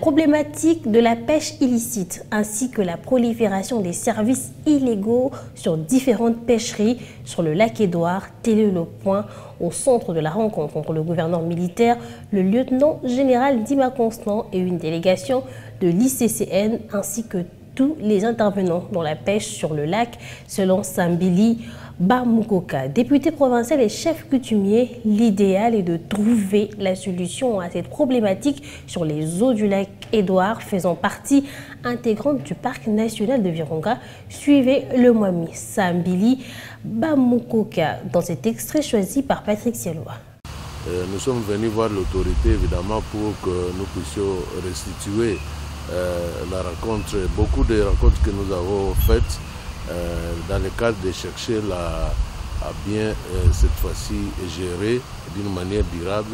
problématique de la pêche illicite ainsi que la prolifération des services illégaux sur différentes pêcheries sur le lac Édouard, tel est le point au centre de la rencontre entre le gouverneur militaire, le lieutenant général Dima Constant et une délégation de l'ICCN ainsi que tous les intervenants dans la pêche sur le lac, selon Sambili Bamukoka. Député provincial et chef coutumier, l'idéal est de trouver la solution à cette problématique sur les eaux du lac Édouard, faisant partie intégrante du parc national de Virunga. Suivez le Mwami Sambili Bamukoka dans cet extrait choisi par Patrick Sialoa. Nous sommes venus voir l'autorité évidemment pour que nous puissions restituer la rencontre, beaucoup de rencontres que nous avons faites dans le cadre de chercher à bien cette fois-ci gérer d'une manière durable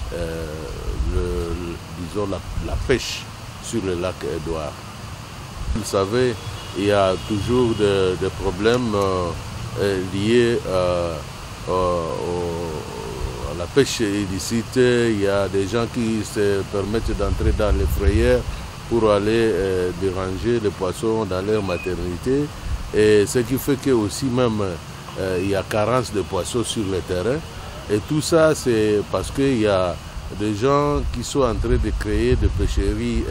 disons la pêche sur le lac Édouard. Vous savez, il y a toujours des problèmes liés à la pêche illicite. Il y a des gens qui se permettent d'entrer dans les frayères pour aller déranger les poissons dans leur maternité. Et ce qui fait que aussi même il y a carence de poissons sur le terrain. Et tout ça, c'est parce qu'il y a des gens qui sont en train de créer des pêcheries,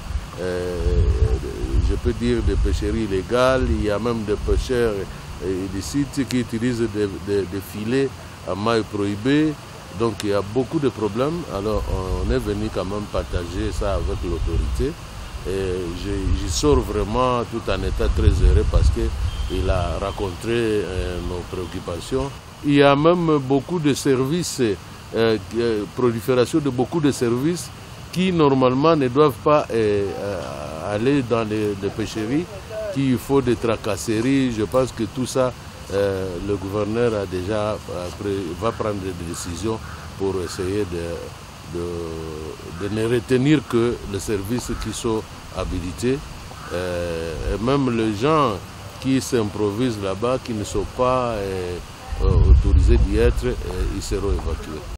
je peux dire des pêcheries illégales. Il y a même des pêcheurs illicites qui utilisent des filets à mailles prohibées. Donc il y a beaucoup de problèmes. Alors on est venu quand même partager ça avec l'autorité. Et j'y sors vraiment tout en état très heureux parce qu'il a rencontré nos préoccupations. Il y a même beaucoup de services, prolifération de beaucoup de services qui normalement ne doivent pas aller dans les pêcheries, qu'il faut des tracasseries. Je pense que tout ça, le gouverneur a déjà va prendre des décisions pour essayer de ne retenir que les services qui sont habilités. Et même les gens qui s'improvisent là-bas, qui ne sont pas autorisés d'y être, ils seront évacués.